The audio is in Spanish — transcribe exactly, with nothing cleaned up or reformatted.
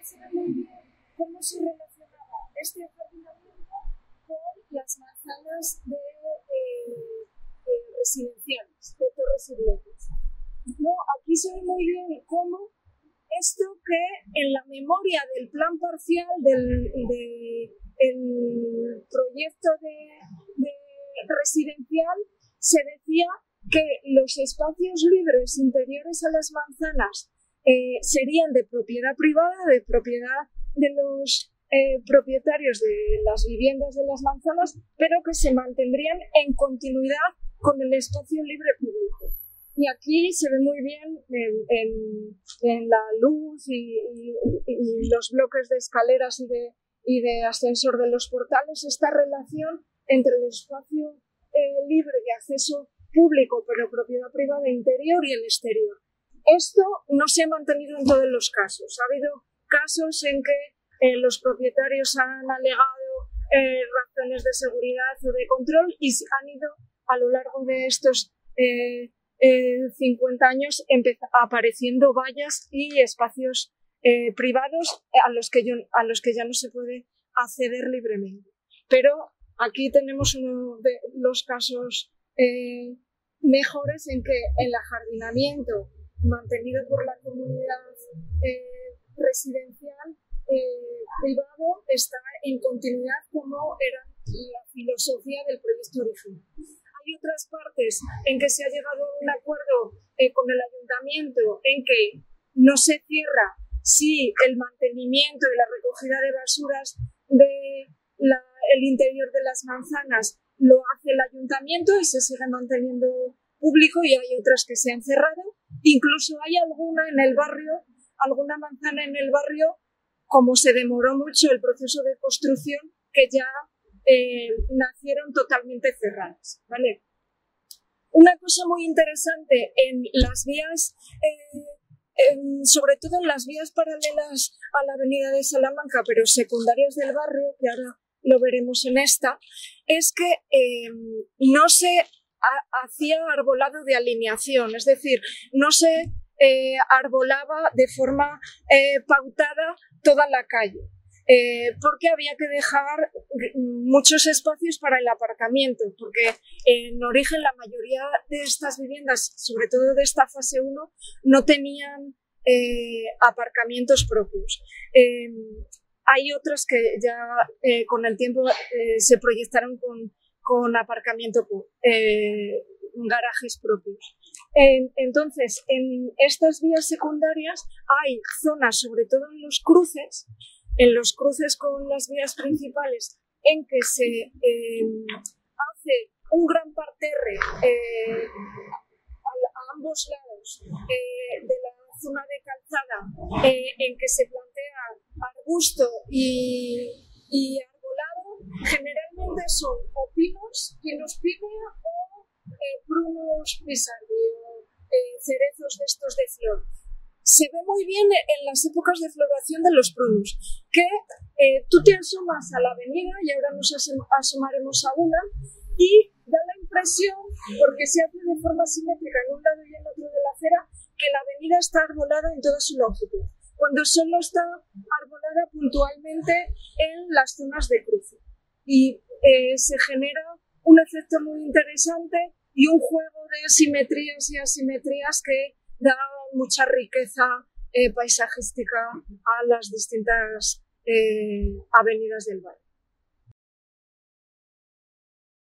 se ve muy bien cómo se relacionaba este ajardinamiento con las manzanas de, eh, de residenciales, de torres sirvientes. No, aquí se ve muy bien cómo esto que en la memoria del plan parcial del de, el proyecto de, de residencial se decía que los espacios libres interiores a las manzanas eh, serían de propiedad privada, de propiedad de los eh, propietarios de las viviendas de las manzanas, pero que se mantendrían en continuidad con el espacio libre público. Y aquí se ve muy bien en, en, en la luz y, y, y los bloques de escaleras y de, y de ascensor de los portales esta relación entre el espacio eh, libre de acceso público pero propiedad privada interior y el exterior. Esto no se ha mantenido en todos los casos. Ha habido casos en que eh, los propietarios han alegado eh, razones de seguridad o de control y han ido a lo largo de estos eh, eh, cincuenta años apareciendo vallas y espacios eh, privados a los, que yo, a los que ya no se puede acceder libremente. Pero aquí tenemos uno de los casos eh, mejores en que el ajardinamiento mantenido por la comunidad eh, residencial eh, privado está en continuidad como era la filosofía del proyecto original. Hay otras partes en que se ha llegado a un acuerdo eh, con el ayuntamiento en que no se cierra si el mantenimiento y la recogida de basuras de la, el interior de las manzanas lo hace el ayuntamiento y se sigue manteniendo público, y hay otras que se han cerrado. Incluso hay alguna en el barrio, alguna manzana en el barrio, como se demoró mucho el proceso de construcción, que ya eh, nacieron totalmente cerradas, ¿vale? Una cosa muy interesante en las vías, eh, en, sobre todo en las vías paralelas a la avenida de Salamanca, pero secundarias del barrio, que ahora lo veremos en esta, es que eh, no se ha, hacía arbolado de alineación, es decir, no se eh, arbolaba de forma eh, pautada toda la calle. Eh, porque había que dejar muchos espacios para el aparcamiento, porque en origen la mayoría de estas viviendas, sobre todo de esta fase uno, no tenían eh, aparcamientos propios. Eh, hay otras que ya eh, con el tiempo eh, se proyectaron con, con aparcamiento, eh, garajes propios. En, entonces, en estas vías secundarias hay zonas, sobre todo en los cruces, en los cruces con las vías principales, en que se eh, hace un gran parterre eh, a, a ambos lados eh, de la zona de calzada, eh, en que se plantea arbusto y, y arbolado. Generalmente son o pinos, pinos pínea o eh, prunos pisardi o eh, cerezos de estos de flor. Se ve muy bien en las épocas de floración de los prunos, que eh, tú te asomas a la avenida, y ahora nos asomaremos a una, y da la impresión, porque se hace de forma simétrica en un lado y en otro de la acera, que la avenida está arbolada en toda su longitud, cuando solo está arbolada puntualmente en las zonas de cruce. Y eh, se genera un efecto muy interesante y un juego de simetrías y asimetrías que da mucha riqueza eh, paisajística a las distintas eh, avenidas del barrio.